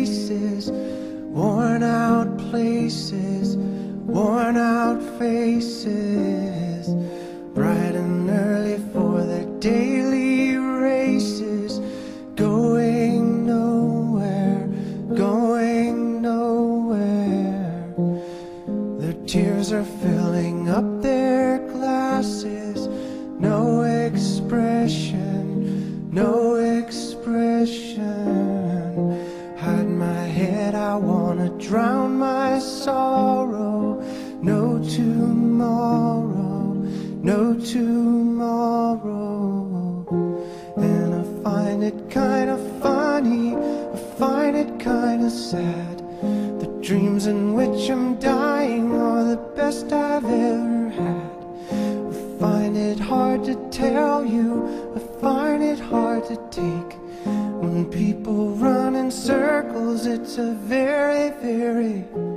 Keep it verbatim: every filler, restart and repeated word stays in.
faces, worn out places, worn out faces, bright and early for their daily races, going nowhere, going nowhere. Their tears are filling up their glasses, no expression, no expression. Hide my head, I wanna drown my sorrow. No tomorrow, no tomorrow. And I find it kinda funny, I find it kinda sad. The dreams in which I'm dying are the best I've ever had. I find it hard to tell you, I find it hard to take. When people run in circles, it's a very, very